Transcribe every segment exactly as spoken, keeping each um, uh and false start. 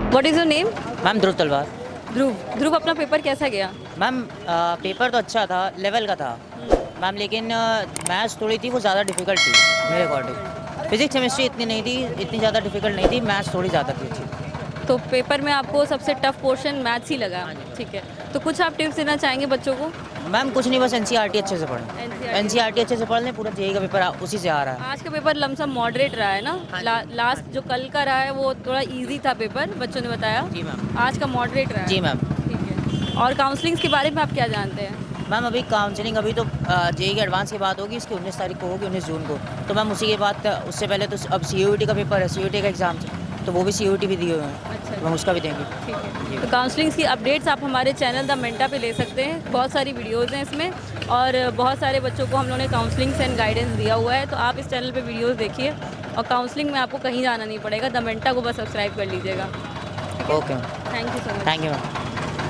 What is your name? Ma'am Dhruv Talwar. Dhruv ध्रुव अपना paper कैसा गया? मैम पेपर तो अच्छा था, लेवल का था मैम, लेकिन मैथ्स थोड़ी थी वो ज़्यादा डिफिकल्ट थी मेरे अकॉर्डिंग। फिजिक्स केमिस्ट्री इतनी नहीं थी, इतनी ज़्यादा डिफिकल्ट नहीं थी, मैथ्स थोड़ी ज़्यादा थी अच्छी। तो पेपर में आपको सबसे टफ पोर्शन मैथ्स ही लगा? ठीक है, तो कुछ आप टिप्स देना चाहेंगे बच्चों को? मैम कुछ नहीं, बस एनसीईआरटी अच्छे से पढ़ें, एनसीईआरटी अच्छे से पढ़ लें, पूरा जेईई का पेपर उसी से आ रहा है। आज का पेपर लमसम मॉडरेट रहा है ना? ला, लास्ट जो कल का रहा है वो थोड़ा इजी था पेपर, बच्चों ने बताया। जी मैम। आज का मॉडरेट रहा है? जी मैम। ठीक है, और काउंसलिंग्स के बारे में आप क्या जानते हैं? मैम अभी काउंसलिंग अभी तो जेईई के एडवांस की बात होगी, इसकी उन्नीस तारीख को होगी, उन्नीस जून को। तो मैम उसी के बाद उससे पहले तो अब सीयूईटी का पेपर है, सीयूईटी का एग्ज़ाम, तो वो भी सीयूईटी भी दिए हुए हैं। अच्छा, तो हम उसका भी देंगे। ठीक है। तो काउंसलिंग्स की अपडेट्स आप हमारे चैनल द मेंटा पे ले सकते हैं, बहुत सारी वीडियोज़ हैं इसमें और बहुत सारे बच्चों को हम लोगों ने काउंसलिंग्स एंड गाइडेंस दिया हुआ है। तो आप इस चैनल पे वीडियोज़ देखिए और काउंसलिंग में आपको कहीं जाना नहीं पड़ेगा, द मेंटा को बस सब्सक्राइब कर लीजिएगा। Okay, thank you so much. Thank you ma'am.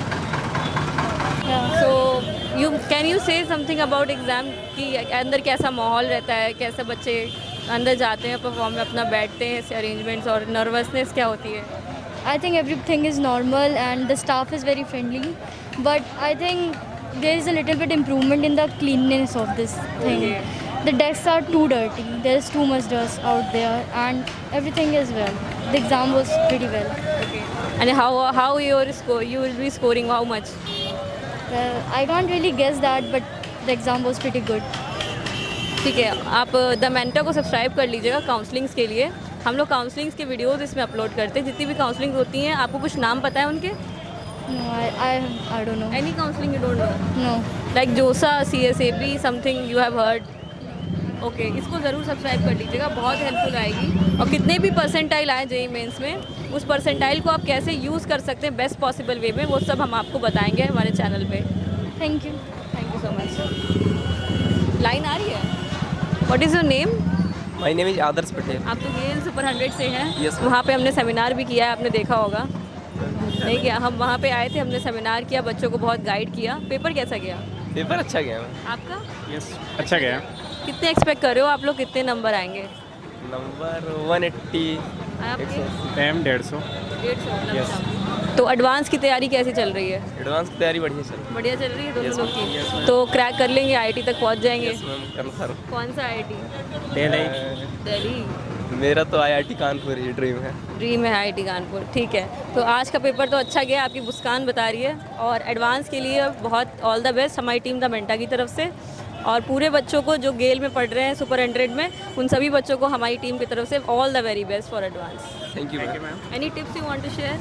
So you can you say something about exam कि अंदर कैसा माहौल रहता है, कैसे बच्चे अंदर जाते हैं, परफॉर्म में अपना बैठते हैं, अरेंजमेंट्स और नर्वसनेस क्या होती है? I think everything is normal and the staff is very friendly, but I think there is a little bit improvement in the cleanliness of this thing. Okay. The desks are too dirty, there is too much dust out there and everything is well. The exam was pretty well. Okay. And how how your score, you will be scoring how much? Well, I can't really guess that, but the exam was pretty good. ठीक है, आप the Manta को subscribe कर लीजिएगा counsellings के लिए। हम लोग काउंसलिंग्स की वीडियोस इसमें अपलोड करते हैं, जितनी भी काउंसलिंग होती हैं। आपको कुछ नाम पता है उनके? No, I I I don't know. Any counselling you don't know? No. Like JoSAA, C S A B, something you have heard? Okay, इसको ज़रूर सब्सक्राइब कर लीजिएगा, बहुत हेल्पफुल आएगी। और कितने भी परसेंटाइल आए जेईई मेंस में, उस परसेंटाइल को आप कैसे यूज़ कर सकते हैं बेस्ट पॉसिबल वे में, वो सब हम आपको बताएंगे हमारे चैनल पे। Thank you. Thank you so much. Line आ रही है? What is your name? My name is Adarsh Patel. आप तो गेल सुपर हंड्रेड से हैं? Yes, ma'am. वहाँ पे हमने सेमिनार भी किया है, आपने देखा होगा। नहीं किया? हम वहाँ पे आए थे, हमने सेमिनार किया, बच्चों को बहुत गाइड किया। पेपर कैसा गया पेपर अच्छा गया मैम। आपका? यस अच्छा गया। कितने एक्सपेक्ट कर रहे हो आप लोग, कितने नंबर आएंगे? Number one eighty. आपके? मैम डेढ़ सौ। डेढ़ सौ Yes. तो एडवांस की तैयारी कैसी चल रही है? एडवांस की तैयारी बढ़िया चल रही बढ़िया चल रही है दोनों Yes, लोग ma'am. की? Yes, ma'am. तो क्रैक कर लेंगे, आईआईटी तक पहुँच जाएंगे? है। Yes, ma'am, confirm. कौन सा आईआईटी? दिल्ली। दिल्ली। मेरा तो आईआईटी कानपुर ही ड्रीम है। ड्रीम है आईआईटी कानपुर, ठीक है। तो आज का पेपर तो अच्छा गया, आपकी मुस्कान बता रही है, और एडवांस के लिए बहुत ऑल द बेस्ट हमारी टीम द मेंटा की तरफ से। और पूरे बच्चों को जो गेल में पढ़ रहे हैं सुपर हंड्रेड में, उन सभी बच्चों को हमारी टीम की तरफ से all the very best for advance. Thank you ma'am. Any tips you want to share?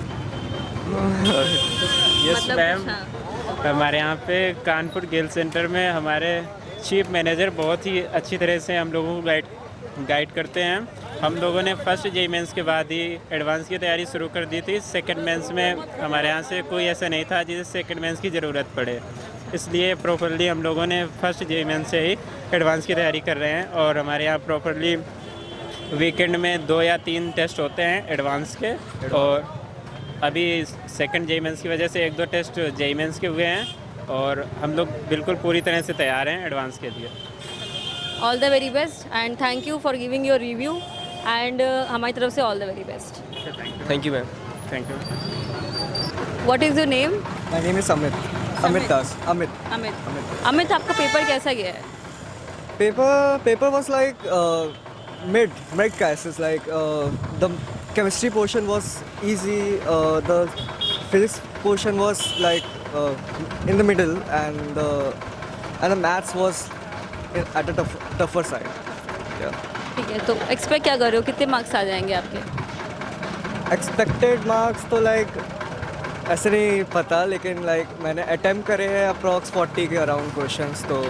Yes ma'am, हमारे यहाँ पे कानपुर गेल सेंटर में हमारे चीफ मैनेजर बहुत ही अच्छी तरह से हम लोगों को गाइड गाइड करते हैं। हम लोगों ने फर्स्ट जेईई मेंस के बाद ही एडवांस की तैयारी शुरू कर दी थी। सेकंड मेंस में हमारे यहाँ से कोई ऐसा नहीं था जिसे सेकंड मेंस की ज़रूरत पड़े, इसलिए प्रॉपरली हम लोगों ने फर्स्ट जेईई मेंस से ही एडवांस की तैयारी कर रहे हैं। और हमारे यहाँ प्रॉपरली वीकेंड में दो या तीन टेस्ट होते हैं एडवांस के, और अभी सेकंड जेईई मेंस की वजह से एक दो टेस्ट जेईई मेंस के हुए हैं, और हम लोग बिल्कुल पूरी तरह से तैयार हैं एडवांस के लिए। All the very best and thank you for giving your review and हमारी तरफ से all the very best. Thank you ma'am. Thank you. What is your name? My name is Amit. Amit Das. Amit. Amit. Amit, आपका पेपर कैसा गया है? Paper paper was like uh, mid mid cases. Like uh, the chemistry portion was easy. Uh, the physics portion was like uh, in the middle, and the and the maths was in, at the tough, tougher side. Yeah. ठीक है, तो expect क्या कर रहे हो, कितने marks आ जाएंगे आपके? Expected marks तो like ऐसे नहीं पता, लेकिन like मैंने attempt करे हैं अप्रॉक्स फोर्टी के अराउंड क्वेश्चंस। तो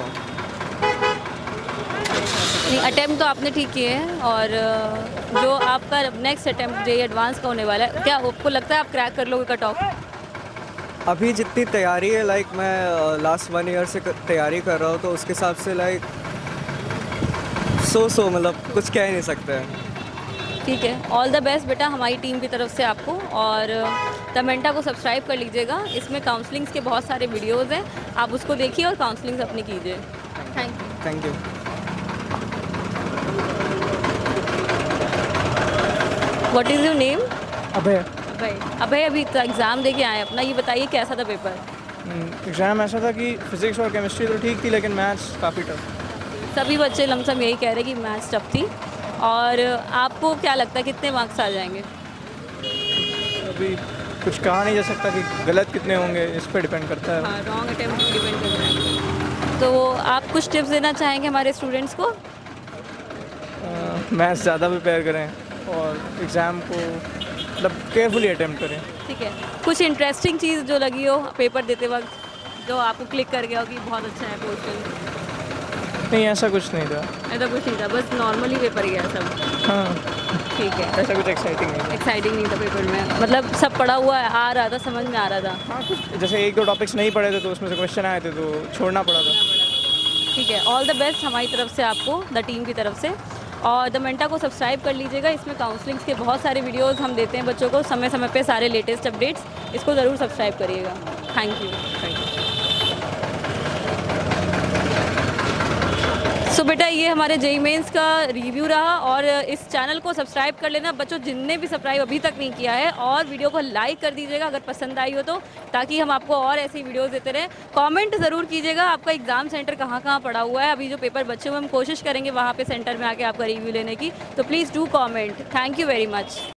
नहीं, अटैम्प्ट तो आपने ठीक किए हैं, और जो आपका नेक्स्ट अटैम्प्ट जेईई एडवांस का होने वाला है, क्या आपको लगता है आप क्रैक कर लोगे कट ऑफ? अभी जितनी तैयारी है, लाइक मैं लास्ट वन ईयर से तैयारी कर रहा हूँ, तो उसके हिसाब से लाइक सो सो मतलब कुछ कह ही नहीं सकते हैं। ठीक है, ऑल द बेस्ट बेटा हमारी टीम की तरफ से आपको, और द मेंटा को सब्सक्राइब कर लीजिएगा। इसमें काउंसलिंग्स के बहुत सारे वीडियोज़ हैं, आप उसको देखिए और काउंसलिंग्स अपनी कीजिए। Thank you. Thank you. What is your name? Abhay. भाई अब भाई अभी तो एग्ज़ाम दे के आए अपना, ये बताइए कैसा था पेपर? एग्ज़ाम ऐसा था कि फ़िज़िक्स और केमिस्ट्री तो ठीक थी, लेकिन मैथ्स काफ़ी टफ। सभी बच्चे लमसम यही कह रहे हैं कि मैथ्स टफ थी। और आपको क्या लगता है कितने मार्क्स आ जाएंगे? अभी कुछ कहा नहीं जा सकता कि गलत कितने होंगे, इस पर डिपेंड करता है। हाँ, रॉन्ग अटेम्प्ट पे डिपेंड कर रहा है। तो आप कुछ टिप्स देना चाहेंगे हमारे स्टूडेंट्स को? मैथ्स ज़्यादा प्रिपेयर करें और एग्ज़ाम को मतलब केयरफुली अटेम्प्ट करें। ठीक है, कुछ इंटरेस्टिंग चीज़ जो लगी हो पेपर देते वक्त जो आपको क्लिक कर गया हो कि बहुत अच्छा है क्वेश्चन? नहीं, ऐसा कुछ नहीं था। ऐसा कुछ नहीं था, बस नॉर्मली पेपर गया सब। हाँ, ठीक है, ऐसा कुछ एक्साइटिंग नहीं था। एक्साइटिंग नहीं था पेपर में, मतलब सब पढ़ा हुआ है, आ रहा था, समझ में आ रहा था। हाँ, कुछ जैसे एक दो टॉपिक्स नहीं पढ़े थे तो उसमें से क्वेश्चन आए थे तो छोड़ना पड़ा था। ठीक है, ऑल द बेस्ट हमारी तरफ से आपको, द टीम की तरफ से। और द मेंटा को सब्सक्राइब कर लीजिएगा, इसमें काउंसलिंग्स के बहुत सारे वीडियोस हम देते हैं बच्चों को समय समय पे, सारे लेटेस्ट अपडेट्स, इसको ज़रूर सब्सक्राइब करिएगा। Thank you thank you so बेटा ये हमारे जेई मेंस का रिव्यू रहा, और इस चैनल को सब्सक्राइब कर लेना बच्चों जिनने भी सब्सक्राइब अभी तक नहीं किया है, और वीडियो को लाइक कर दीजिएगा अगर पसंद आई हो तो, ताकि हम आपको और ऐसी वीडियोस देते रहें। कमेंट ज़रूर कीजिएगा आपका एग्ज़ाम सेंटर कहाँ कहाँ पड़ा हुआ है, अभी जो पेपर बच्चे हुए हम कोशिश करेंगे वहाँ पे सेंटर में आके आपका रिव्यू लेने की, तो please do comment. Thank you very much.